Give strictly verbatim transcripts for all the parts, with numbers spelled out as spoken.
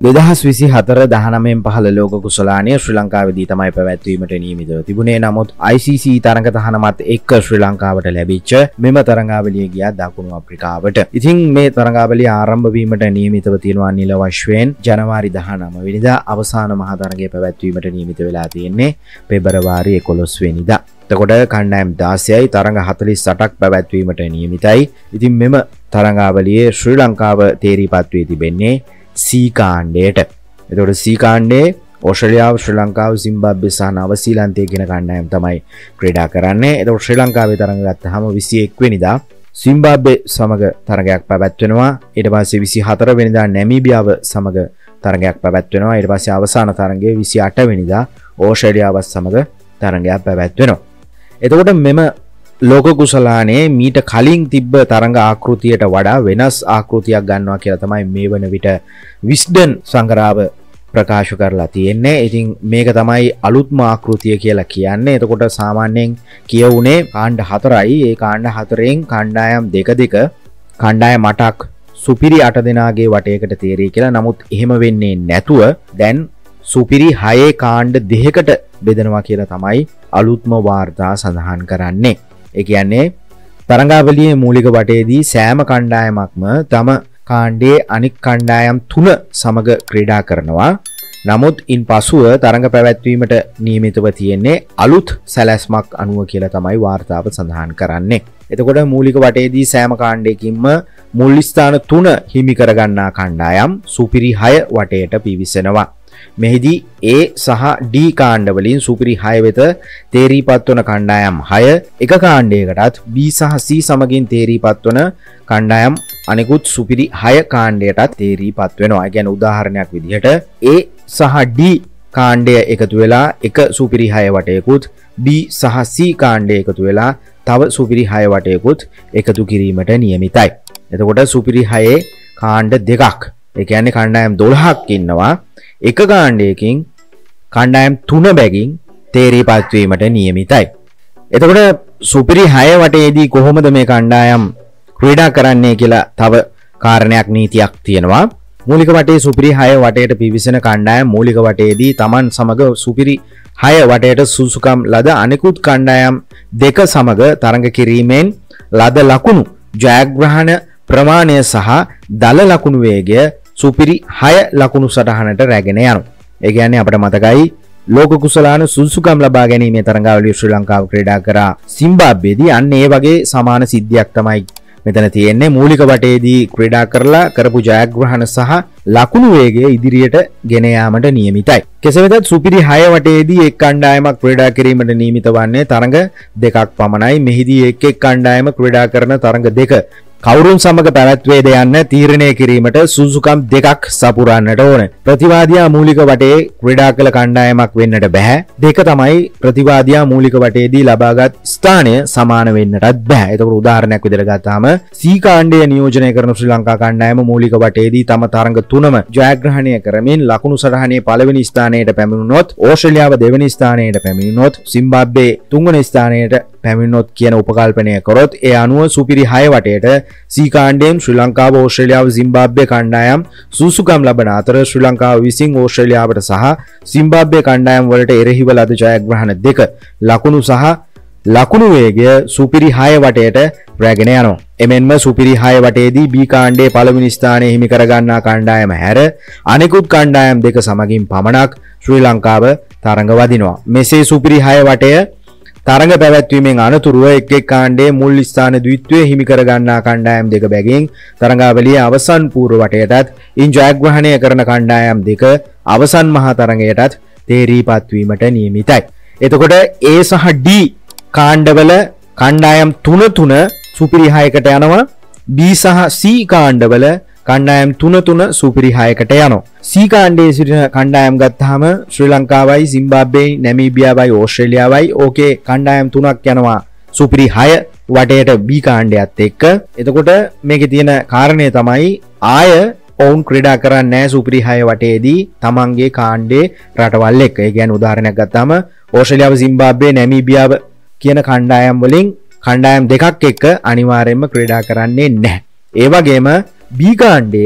දෙදහස් විසිහතර දහනවයෙන් පහළ ලෝක කුසලානය ශ්‍රී ලංකාවේදී තමයි පැවැත්වීමට නියමිතව තිබුණේ. නමුත් I C C තරඟ තහනමත් එක්ක ශ්‍රී ලංකාවට ලැබිච්ච මෙම තරඟාවලිය ගියා දකුණු අප්‍රිකාවට. ඉතින් මේ තරඟාවලිය ආරම්භ වීමට නියමිතව තියෙනවා නිල වශයෙන් ජනවාරි දහනවය වෙනිදා. අවසාන මහා තරඟය පැවැත්වීමට නියමිත වෙලා තියෙන්නේ පෙබරවාරි එකොළොස් වෙනිදා. එතකොට කණ්ඩායම් දාසයයි තරඟ හතළිස් අටක් පැවැත්වීමට නියමිතයි. ඉතින් මෙම තරඟාවලියේ ශ්‍රී ලංකාව තේරීපත් වී තිබෙන්නේ C කාණ්ඩයට. එතකොට C කාණ්ඩයේ ඕස්ට්‍රේලියාව, ශ්‍රී ලංකාව, සිම්බාබ්වේ සහ නවසීලන්තය කියන කණ්ඩායම් තමයි ක්‍රීඩා කරන්නේ. එතකොට ශ්‍රී ලංකාවේ තරඟ ගත්තාම විසිඑක් වෙනිදා සිම්බාබ්වේ සමග තරඟයක් පැවැත්වෙනවා. ඊට පස්සේ විසිහතර වෙනිදා නැමීබියාව සමග තරඟයක් පැවැත්වෙනවා. ඊට පස්සේ අවසාන තරඟයේ විසිඅට වෙනිදා ඕස්ට්‍රේලියාව සමග තරඟයක් පැවැත්වෙනවා. එතකොට මෙම ලෝක කුසලානේ මීට කලින් තිබ්බ තරඟ ආකෘතියට වඩා වෙනස් ආකෘතියක් ගන්නවා කියලා තමයි මේ වන විට විස්ඩන් සංග්‍රහව ප්‍රකාශ කරලා තියෙන්නේ. ඉතින් මේක තමයි අලුත්ම ආකෘතිය කියලා කියන්නේ. එතකොට සාමාන්‍යයෙන් කියවුනේ කාණ්ඩ හතරයි. ඒ කාණ්ඩ හතරෙන් කණ්ඩායම් දෙක දෙක කණ්ඩායම් අටක් සුපිරි අට දෙනාගේ වටයකට තේරෙයි කියලා. නමුත් එහෙම වෙන්නේ නැතුව දැන් සුපිරි හයේ කාණ්ඩ දෙකකට බෙදනවා කියලා තමයි අලුත්ම වාර්තා සඳහන් කරන්නේ. ඒ කියන්නේ තරඟාවලියේ මූලික වටේදී සෑම කණ්ඩායමක්ම තම කාණ්ඩයේ අනික් කණ්ඩායම් තුන සමග ක්‍රීඩා කරනවා. නමුත් ඉන්පසුව තරඟ පැවැත්වීමට නියමිතව තියෙන්නේ අලුත් සැලැස්මක් අනුව කියලා තමයි වාර්තාව සඳහන් කරන්නේ. එතකොට මූලික වටේදී සෑම කාණ්ඩයකින්ම මුල් ස්ථාන තුන හිමි කරගන්නා කණ්ඩායම් සුපිරි හය වටේට පිවිසෙනවා. මෙහිදී A සහ D කාණ්ඩ වලින් සුපිරි හය වෙත තේරීපත් වන කණ්ඩායම් හය එක කාණ්ඩයකටත් B සහ C සමගින් තේරීපත් වන කණ්ඩායම් අනෙකුත් සුපිරි හය කාණ්ඩයටත් තේරීපත් වෙනවා. ඒ කියන්නේ උදාහරණයක් විදිහට A සහ D කාණ්ඩය එකතු වෙලා එක සුපිරි හය වටයකුත්, B සහ C කාණ්ඩය එකතු වෙලා තව සුපිරි හය වටයකුත් එකතු කිරීමට නියමිතයි. එතකොට සුපිරි හයේ කාණ්ඩ දෙකක්, ඒ කියන්නේ කණ්ඩායම් දොළහක් ඉන්නවා. එක කාණ්ඩයකින් කණ්ඩායම් තුන බැගින් තේරීපත් වීමට නියමිතයි. එතකොට සුපිරි හය වටේදී කොහොමද මේ කණ්ඩායම් ක්‍රීඩා කරන්නේ කියලා තව කාරණයක් නීතියක් තියෙනවා. මූලික වටේ සුපිරි හය වටේට පිවිසෙන කණ්ඩායම් මූලික වටේදී Taman සමග සුපිරි හය වටේට සුසුකම් ලද අනෙකුත් කණ්ඩායම් දෙක සමග තරඟ කිරීමෙන් ලද ලකුණු ජයග්‍රහණ ප්‍රමාණය සහ දල ලකුණු වේගය සුපිරි හය ලකුණු සටහනට රැගෙන යනවා. ඒ කියන්නේ අපිට මතකයි ලෝක කුසලාන සුසුකම් ලබා ගැනීමේ තරඟාවලිය ශ්‍රී ලංකාව ක්‍රීඩා කරා සිම්බාබ්වේදී. අන්න ඒ වගේ සමාන සිද්ධියක් තමයි මෙතන තියෙන්නේ. මූලික වටේදී ක්‍රීඩා කරලා කරපු ජයග්‍රහණ සහ ලකුණු වේගය ඉදිරියට ගෙන යාමට නියමිතයි. කෙසේ වෙතත් සුපිරි හය වටේදී එක් කණ්ඩායමක් ක්‍රීඩා කිරීමට නියමිත වන්නේ තරඟ දෙකක් පමණයි. මෙහිදී එක් එක් කණ්ඩායම ක්‍රීඩා කරන තරඟ දෙක කවුරුන් සමග පැවැත්වේද යන්න තීරණය කිරීමට සුසුකම් දෙකක් සපුරන්නට ඕන. ප්‍රතිවාදියා මූලික වටේ ක්‍රීඩා කළ කණ්ඩායමක් වෙන්නට බෑ. දෙක තමයි ප්‍රතිවාදියා මූලික වටේදී ලබාගත් ස්ථානය සමාන වෙන්නටත් බෑ. එතකොට උදාහරණයක් විදිහට ගත්තාම C කාණ්ඩය නියෝජනය කරන ශ්‍රී ලංකා කණ්ඩායම මූලික වටේදී තම තරඟ තුනම ජයග්‍රහණය කරමින් ලකුණු සටහනේ පළවෙනි ස්ථානයට පැමිණුණොත්, ඕස්ට්‍රේලියාව දෙවෙනි ස්ථානයට පැමිණුණොත්, සිම්බාබ්වේ තුන්වෙනි ස්ථානයට පැමිණුණොත් කියන උපකල්පනය කරොත් ඒ අනුව සුපිරි හය වටේට C කාණ්ඩයෙන් ශ්‍රී ලංකාව, ඕස්ට්‍රේලියාව, සිම්බාබ්වේ කණ්ඩායම් සුසුකම් ලබන අතර ශ්‍රී ලංකාව විසින් ඕස්ට්‍රේලියාවට සහ සිම්බාබ්වේ කණ්ඩායම් වලට එරෙහිව ලද ජයග්‍රහණ දෙක ලකුණු සහ ලකුණු වේගය සුපිරි හය වටේට රැගෙන යනවා. එමෙන්ම සුපිරි හය වටේදී B කාණ්ඩයේ පළවෙනි ස්ථානය හිමි කරගන්නා කණ්ඩායම හැර අනෙකුත් කණ්ඩායම් දෙක සමගින් පමණක් ශ්‍රී ලංකාව තරඟ වදිනවා. මෙසේ සුපිරි හය වටය තරඟ පැවැත්වීමෙන් අනතුරුව එක් එක් කාණ්ඩයේ මුල් ස්ථාන ද්විත්වය හිමි කර ගන්නා කණ්ඩායම් දෙක බැගින් තරඟාවලියේ අවසන් පූර්ව වටයටත් ඉන් ජයග්‍රහණය කරන කණ්ඩායම් දෙක අවසන් මහා තරඟයටත් තේරීපත් වීමට නියමිතයි. එතකොට A සහ D කාණ්ඩවල කණ්ඩායම් තුන තුන සුපිරි හයකට යනවා. B සහ C කාණ්ඩවල කණ්ඩායම් තුන තුන සුපිරි හයකට යනවා. C කාණ්ඩයේ සිටින කණ්ඩායම් ගත්තාම ශ්‍රී ලංකාවයි, සිම්බාබ්වේ, නැමීබියාවයි, ඕස්ට්‍රේලියාවයි ඕකේ කණ්ඩායම් තුනක් යනවා සුපිරි හය වටේට B කාණ්ඩයත් එක්ක. එතකොට මේකේ තියෙන කාරණය තමයි ආය ඔවුන් ක්‍රීඩා කරන්නේ නැහැ සුපිරි හය වටේදී තමන්ගේ කාණ්ඩේ රටවල් එක්ක. ඒ කියන්නේ උදාහරණයක් ගත්තාම ඕස්ට්‍රේලියාව, සිම්බාබ්වේ, නැමීබියාව කියන කණ්ඩායම් වලින් කණ්ඩායම් දෙකක් එක්ක අනිවාර්යයෙන්ම ක්‍රීඩා කරන්නේ නැහැ. ඒ වගේම B කාණ්ඩයේ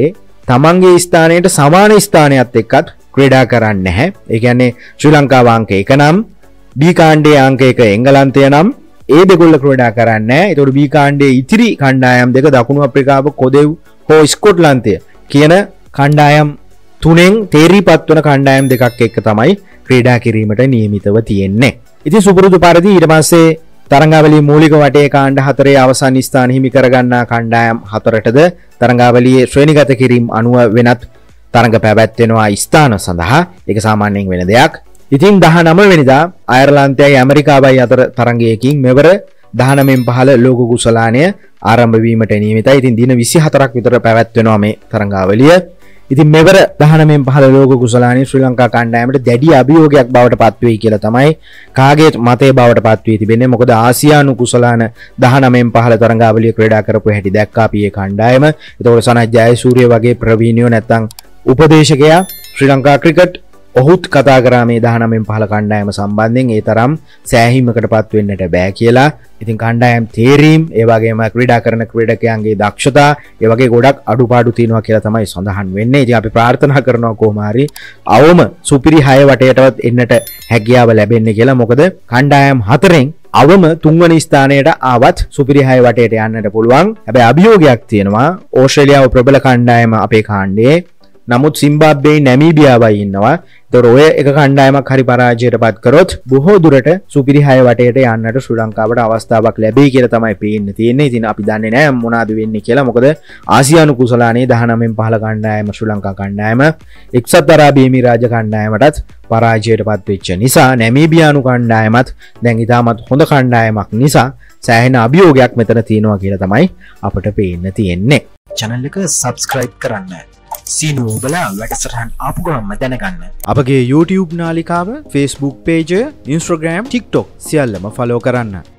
තමන්ගේ ස්ථානයට සමාන ස්ථානයත් එක්කත් ක්‍රීඩා කරන්නේ නැහැ. ඒ කියන්නේ ශ්‍රී ලංකාව අංක එක නම් B කාණ්ඩයේ අංක එක එංගලන්තය නම් ඒ දෙකොල්ල ක්‍රීඩා කරන්නේ නැහැ. ඒතකොට B කාණ්ඩයේ ඉතිරි කණ්ඩායම් දෙක දකුණු අප්‍රිකාව, කොදෙව් හෝ ස්කොට්ලන්තය කියන කණ්ඩායම් තුනෙන් තේරීපත් වන කණ්ඩායම් දෙකක් එක්ක තමයි ක්‍රීඩා කිරීමට නියමිතව තියෙන්නේ. ඉතින් සුපුරුදු පරිදි ඊට පස්සේ තරඟාවලියේ මූලික වටේ කාණ්ඩ හතරේ අවසන් ස්ථාන හිමි කරගන්නා කණ්ඩායම් හතරටද තරඟාවලියේ ශ්‍රේණිගත කිරීම අනුව වෙනත් තරඟ පැවැත්වෙනවා ස්ථාන සඳහා. ඒක සාමාන්‍යයෙන් වෙන දෙයක්. ඉතින් දහනව වෙනිදා අයර්ලන්තයයි ඇමරිකාවයි අතර තරඟයකින් මෙවර දහනවයෙන් පහළ ලෝක කුසලානය ආරම්භ වීමට නියමිතයි. ඉතින් දින විසිහතරක් විතර පැවැත්වෙනවා මේ තරඟාවලිය. ඉතින් මෙවර දහනවයෙන් පහළ ලෝක කුසලානය ශ්‍රී ලංකා කණ්ඩායමට දැඩි අභියෝගයක් බවට පත් වෙයි කියලා තමයි කාගේ මතය බවට පත් වී තිබෙන්නේ. මොකද ආසියානු කුසලාන දහනවයෙන් පහළ තරඟාවලිය ක්‍රීඩා කරපු හැටි දැක්කා අපි ඒ කණ්ඩායම. ඒතකොට සනත් ජයසූරිය වගේ ප්‍රවීණයෝ නැත්තම් උපදේශකයා ශ්‍රී ලංකා ක්‍රිකට් ඔහුත් කතා කරා මේ දහනවයෙන් පහළ කණ්ඩායම සම්බන්ධයෙන් ඒ තරම් සෑහීමකට පත් වෙන්නට බෑ කියලා. ඉතින් කණ්ඩායම් තේරීම්, ඒ වගේම ක්‍රීඩා කරන ක්‍රීඩකයන්ගේ දක්ෂතා, ඒ වගේ ගොඩක් අඩුපාඩු තියෙනවා කියලා තමයි සඳහන් වෙන්නේ. ඉතින් අපි ප්‍රාර්ථනා කරනවා කොහොම හරි අවම සුපිරි හය වටයටවත් එන්නට හැකියාව ලැබෙන්නේ කියලා. මොකද කණ්ඩායම් හතරෙන් අවම තුන්වන ස්ථානයට ආවත් සුපිරි හය වටයට යන්නට පුළුවන්. හැබැයි අභියෝගයක් තියෙනවා. ඕස්ට්‍රේලියාව ප්‍රබල කණ්ඩායම අපේ කාණ්ඩයේ. නමුත් සිම්බාබ්වේ නැමීබියාවයි ඉන්නවා. ඒතර ඔය එක කණ්ඩායමක් හරි පරාජයට පත් කරොත් බොහෝ දුරට සුපිරි හය වටේට යන්නට ශ්‍රී ලංකාවට අවස්ථාවක් ලැබෙයි කියලා තමයි පේන්න තියෙන්නේ. ඉතින් අපි දන්නේ නැහැ මොනවාද වෙන්නේ කියලා. මොකද ආසියානු කුසලානේ දහනවයෙන් පහළ කණ්ඩායම ශ්‍රී ලංකා කණ්ඩායම එක්සත් අරාබි එමිරාජ්‍ය කණ්ඩායමටත් පරාජයට පත් වෙච්ච නිසා නැමීබියානු කණ්ඩායමත් දැන් ඉතාමත් හොඳ කණ්ඩායමක් නිසා සෑහෙන අභියෝගයක් මෙතන තියෙනවා කියලා තමයි අපට පේන්න තියෙන්නේ. channel එක subscribe කරන්න. සීනුව ඔබලා වැඩසටහන් ආපු ගමන්ම දැනගන්න. අපගේ YouTube නාලිකාව, Facebook page, Instagram, TikTok සියල්ලම follow කරන්න.